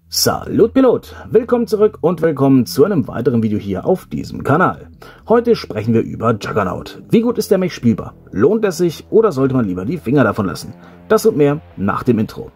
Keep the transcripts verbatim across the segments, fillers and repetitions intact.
Salut Pilot, willkommen zurück und willkommen zu einem weiteren Video hier auf diesem Kanal. Heute sprechen wir über Juggernaut. Wie gut ist der Mech spielbar? Lohnt es sich oder sollte man lieber die Finger davon lassen? Das und mehr nach dem Intro.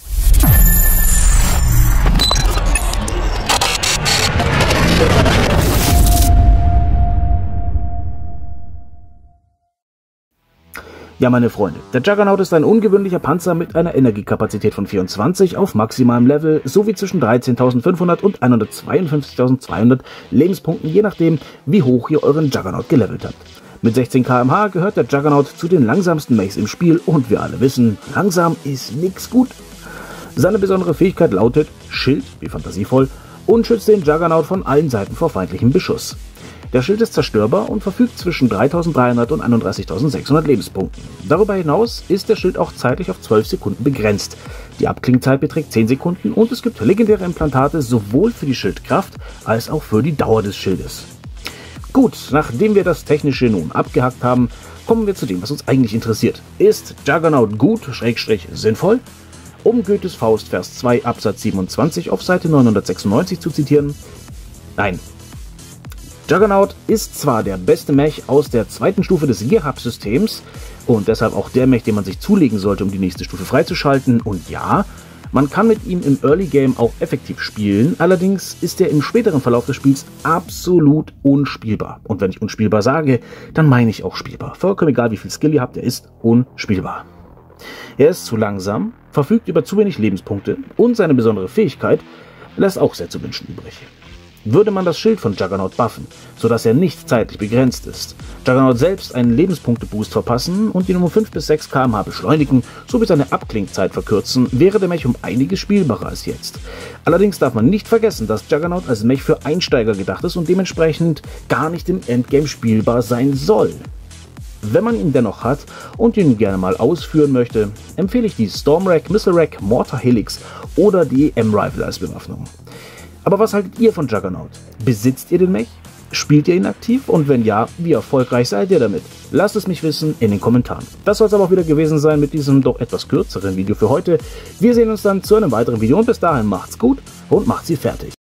Ja, meine Freunde, der Juggernaut ist ein ungewöhnlicher Panzer mit einer Energiekapazität von vierundzwanzig auf maximalem Level sowie zwischen dreizehntausendfünfhundert und hundertzweiundfünfzigtausendzweihundert Lebenspunkten, je nachdem, wie hoch ihr euren Juggernaut gelevelt habt. Mit sechzehn Kilometer pro Stunde gehört der Juggernaut zu den langsamsten Mechs im Spiel und wir alle wissen, langsam ist nix gut. Seine besondere Fähigkeit lautet Schild, wie fantasievoll, und schützt den Juggernaut von allen Seiten vor feindlichem Beschuss. Der Schild ist zerstörbar und verfügt zwischen dreitausenddreihundert und einunddreißigtausendsechshundert Lebenspunkten. Darüber hinaus ist der Schild auch zeitlich auf zwölf Sekunden begrenzt. Die Abklingzeit beträgt zehn Sekunden und es gibt legendäre Implantate sowohl für die Schildkraft als auch für die Dauer des Schildes. Gut, nachdem wir das Technische nun abgehakt haben, kommen wir zu dem, was uns eigentlich interessiert. Ist Juggernaut gut, Schrägstrich sinnvoll? Um Goethes Faust, Vers zwei, Absatz siebenundzwanzig auf Seite neunhundertsechsundneunzig zu zitieren: Nein. Juggernaut ist zwar der beste Mech aus der zweiten Stufe des Gear-Hub-Systems und deshalb auch der Mech, den man sich zulegen sollte, um die nächste Stufe freizuschalten, und ja, man kann mit ihm im Early Game auch effektiv spielen, allerdings ist er im späteren Verlauf des Spiels absolut unspielbar. Und wenn ich unspielbar sage, dann meine ich auch spielbar. Vollkommen egal, wie viel Skill ihr habt, er ist unspielbar. Er ist zu langsam, verfügt über zu wenig Lebenspunkte und seine besondere Fähigkeit lässt auch sehr zu wünschen übrig. Würde man das Schild von Juggernaut buffen, sodass er nicht zeitlich begrenzt ist, Juggernaut selbst einen Lebenspunkte-Boost verpassen und ihn um fünf bis sechs Kilometer pro Stunde beschleunigen, sowie seine Abklingzeit verkürzen, wäre der Mech um einiges spielbarer als jetzt. Allerdings darf man nicht vergessen, dass Juggernaut als Mech für Einsteiger gedacht ist und dementsprechend gar nicht im Endgame spielbar sein soll. Wenn man ihn dennoch hat und ihn gerne mal ausführen möchte, empfehle ich die Stormwrack, Missile Rack, Mortar Helix oder die M-Rifle als Bewaffnung. Aber was haltet ihr von Juggernaut? Besitzt ihr den Mech? Spielt ihr ihn aktiv? Und wenn ja, wie erfolgreich seid ihr damit? Lasst es mich wissen in den Kommentaren. Das soll es aber auch wieder gewesen sein mit diesem doch etwas kürzeren Video für heute. Wir sehen uns dann zu einem weiteren Video und bis dahin macht's gut und macht sie fertig.